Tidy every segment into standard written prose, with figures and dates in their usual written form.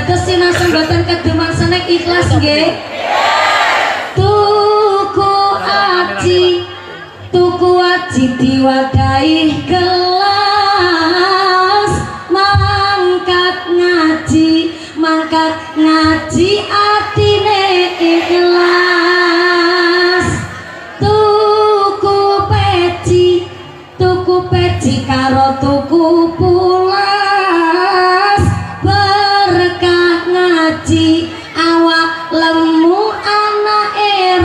dados sinasa mboten keduman senek ikhlas nggih. Tuku aji diwadahi kelas mangkat ngaji atine ikhlas. Tuku peci karo tuku pulas berkah ngaji awak lemu anake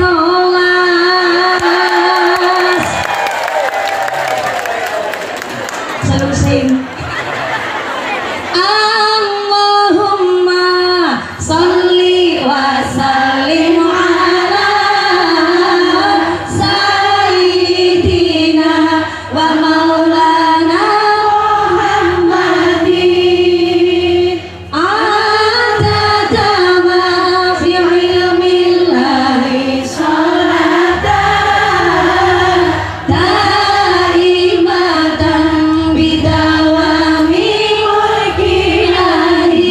rolas. Selusin Allahumma sholli wa sallim ala sayyidina wa maulana Muhammadin adada ma fi ilmillahi sholatan daimatan bidawami mulkilahi.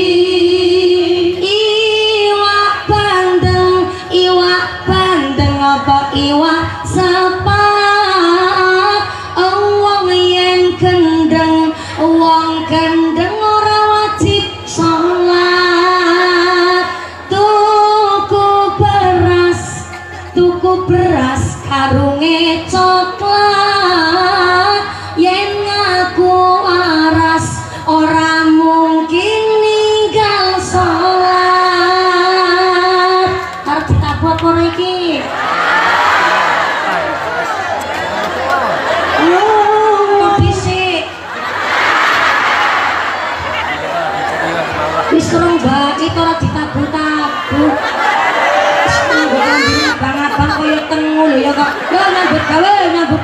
Iwak bandeng apa iwak sepak wong yen kendeng ora wajib sholat. Tuku beras karunge coklat yen ngaku waras ora mungkin ninggal sholat. Arep ditabok apa iki? Kopi sik. Wis rong bak iki ora ditabu-tabu. Wis tanggokan abang-abang koyo tengu lho ya kok. Yo nyambut gawe.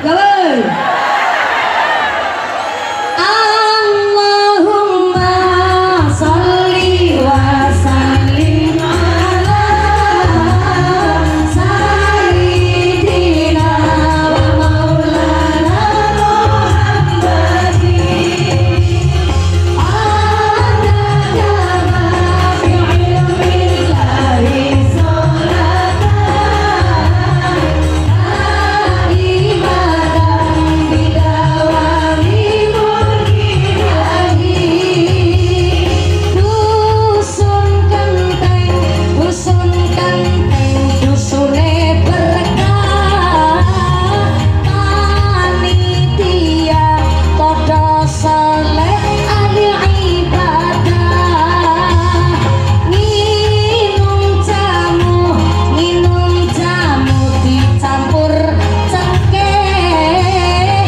Allahumma sholli wa sallim ala sayyidina wa maulana Muhammadin adada ma fi ilmillahi sholatan daimatan bidawami mulkilahi. Dusun kenteng dusune berkah panitia padha saleh ahli ibadah. Minum jamu dicampur cengkeh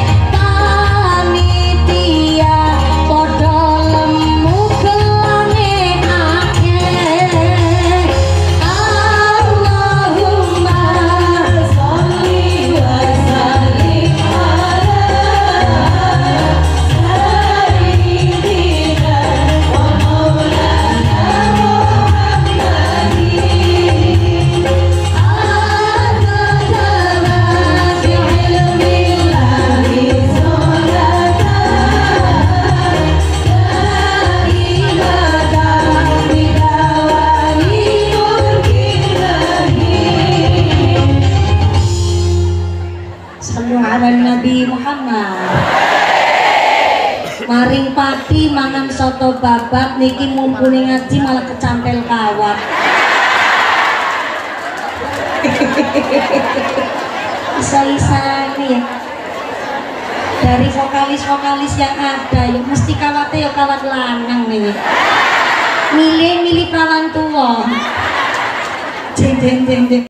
panitia padha lemu gelane akeh. Allahumma sholli wa sallim ala sayyidina wa maulana Muhammadin adada ma fi ilmillahi sholatan daimatan bidawami mulkilahi. Sallu ala Nabi Muhammad. Maring pati mangan soto babat niki mumpuni ngaji malah kecampel kawat. Bisa-bisanya ya. Dari vokalis yang ada ya mesti kawatnya ya kawat lanang nih. Milih perawan tua. Jeng